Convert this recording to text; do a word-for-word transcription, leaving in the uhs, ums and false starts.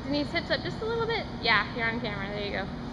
Denise, hips up just a little bit. Yeah, you're on camera. There you go.